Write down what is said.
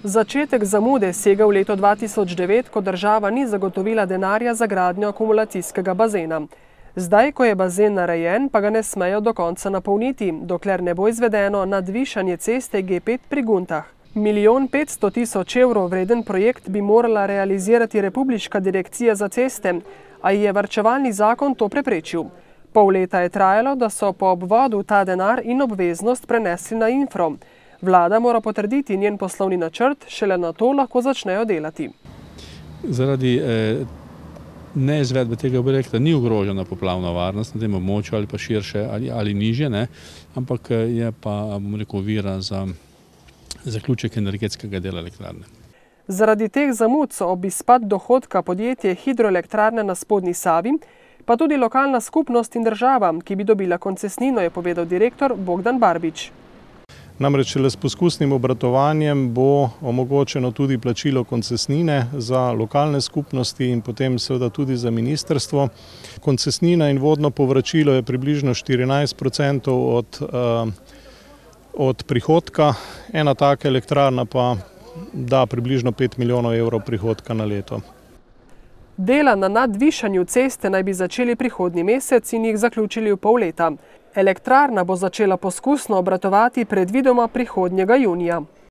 Začetek zamude sega v leto 2009, ko država ni zagotovila denarja za gradnjo akumulacijskega bazena. Zdaj, ko je bazen narejen, pa ga ne smejo do konca napolniti, dokler ne bo izvedeno nadvišanje ceste G5 pri Guntah. 1.500.000 evrov vreden projekt bi morala realizirati Republiška direkcija za ceste, a je varčevalni zakon to preprečil. Pol leta je trajalo, da so po obvodu ta denar in obveznost prenesli na Infro. Vlada mora potrditi njen poslovni načrt, šele na to lahko začnejo delati. Zaradi neizvedbe tega projekta ni ogrožena poplavna varnost na tem območju ali pa širše ali nižje, ampak je pa, ovira za zaključek energetskega dela elektrarne. Zaradi teh zamud so ob izpad dohodka podjetje Hidroelektrarne na Spodnji Savi, pa tudi lokalna skupnost in država, ki bi dobila koncesnino, je povedal direktor Bogdan Barbič. Namreč s poskusnim obratovanjem bo omogočeno tudi plačilo koncesnine za lokalne skupnosti in potem seveda tudi za ministrstvo. Koncesnina in vodno povračilo je približno 14% od prihodka. Ena taka elektrarna pa da približno 5 milijonov evrov prihodka na leto. Dela na nadvišanju ceste naj bi začeli prihodnji mesec in jih zaključili v pol leta. Elektrarna bo začela poskusno obratovati predvidoma prihodnjega junija.